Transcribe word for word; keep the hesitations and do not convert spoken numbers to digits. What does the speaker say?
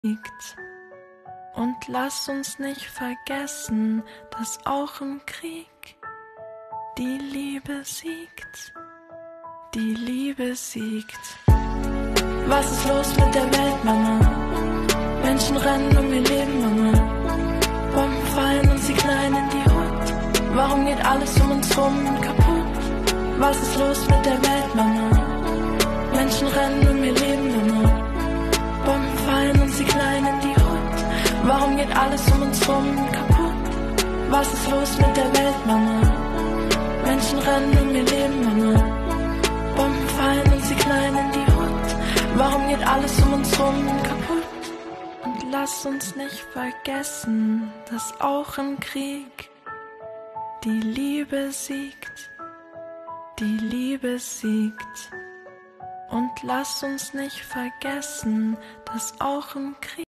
siegt. Und lass uns nicht vergessen, dass auch im Krieg die Liebe siegt. Die Liebe siegt. Was ist los mit der Welt, Mama? Menschen rennen um ihr Leben, Mama. Bomben fallen und sie knallen in die Hut. Warum geht alles um uns rum kaputt? Was ist los mit der Welt, Mama? Menschen rennen um ihr Leben, Mama. Bomben fallen und sie knallen in die Hut. Warum geht alles um uns rum kaputt? Was ist los mit der Welt, Mama? Menschen rennen um ihr Leben, Mama. Bomben fallen und sie knallen in die Hut. Warum geht alles um uns rum kaputt? Und lass uns nicht vergessen, dass auch im Krieg die Liebe siegt. Die Liebe siegt. Und lass uns nicht vergessen, dass auch im Krieg